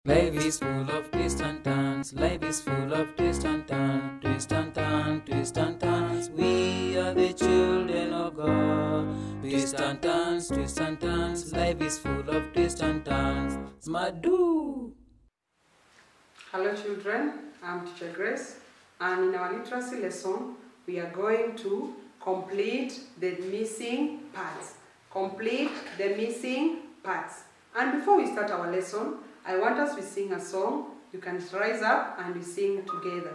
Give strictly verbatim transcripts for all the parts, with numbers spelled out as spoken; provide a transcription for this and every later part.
Life is full of twists and turns. Life is full of twists and turns. Twist and turn, twist and turns. We are the children of God. Twist and turns, twist and turns. Life is full of twists and turns. Smadu. Hello children, I'm Teacher Grace, and in our literacy lesson we are going to complete the missing parts. Complete the missing parts. And before we start our lesson, I want us to sing a song. You can rise up and we sing together.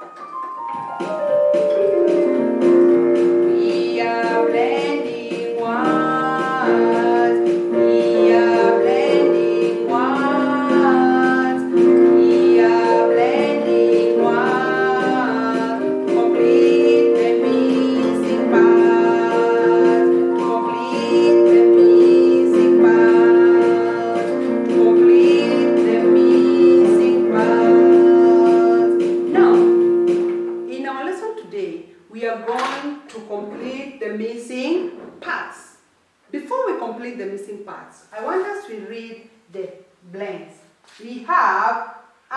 We are blending words. We are blending words. We are blending words. Complete the missing parts. Complete the missing parts. Complete the missing parts. Now, in our lesson today, we are going to complete the missing parts. Before we complete the missing parts, I want us to read the blanks. We have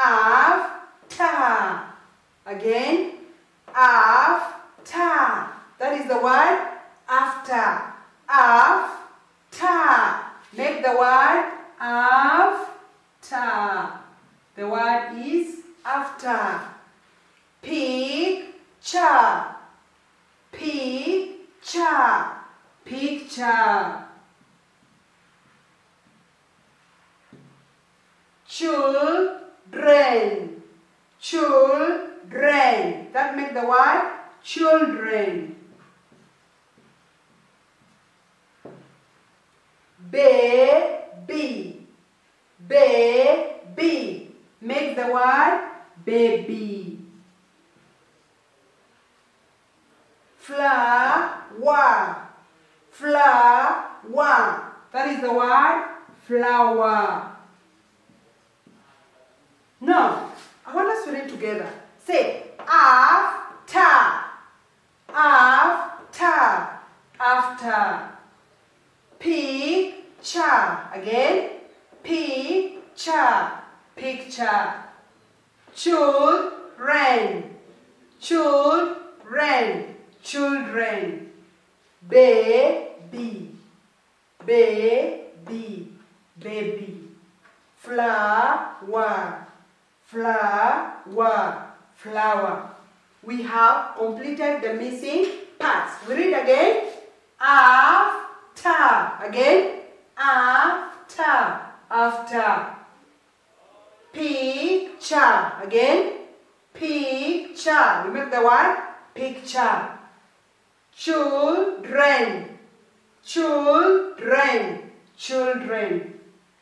after. Again, after. That is the word after. After. Make the word after. The word is after. Picture. Picture. Picture. Children. Children. That makes the word children. Baby. Baby. Make the word baby. Flower. Flower. That is the word flower. Now, I want us to read together. Say after. After. After. Picture. Again. Picture. Picture. Children. Children. Children. Baby. Baby. Baby. Flower. Flower. Flower. We have completed the missing parts. We read again. After. Again. After. After. Picture. Again. Picture. Remember the word picture. Children. Children. Children.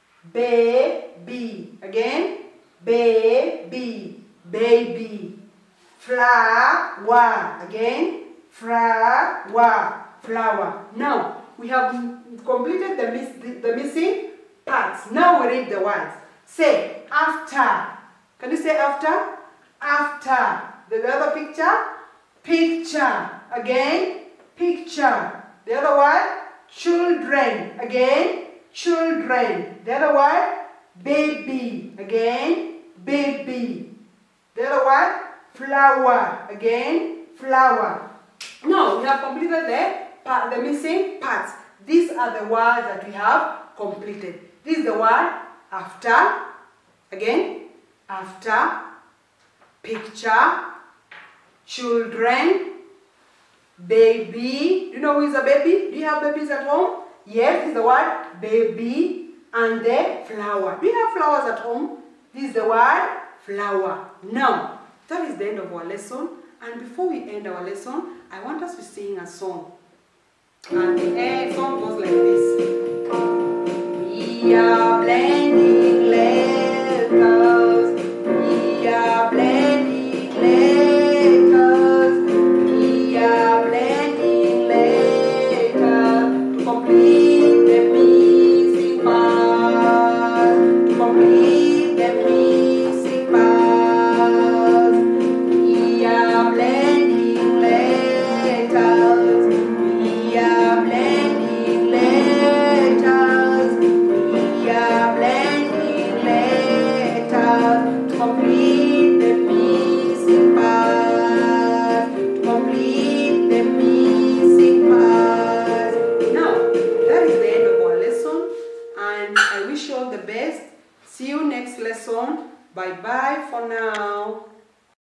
Baby. Again. Baby. Baby. Flower. Again. Flower. Flower. Now, we have completed the, miss, the, the missing parts. Now we read the words. Say after. Can you say after? After. The other picture? Picture. Again. Picture. The other word? Children. Again. Children. The other word? Baby. Again. Baby. The other word? Flower. Again. Flower. Now we have completed the, part, the missing parts. These are the words that we have completed. This is the word after. Again. After. Picture. Children. Baby. Do you know who is a baby? Do you have babies at home? Yes, this is the word baby. And the flower. Do you have flowers at home? This is the word flower. Now, that is the end of our lesson. And before we end our lesson, I want us to sing a song. And the end song goes like this. We are blending letters. We are blending letters. We are blending letters to complete the missing part. To complete the missing part. We are blending letters. We are blending letters. We are blending wish you all the best. See you next lesson. Bye bye for now.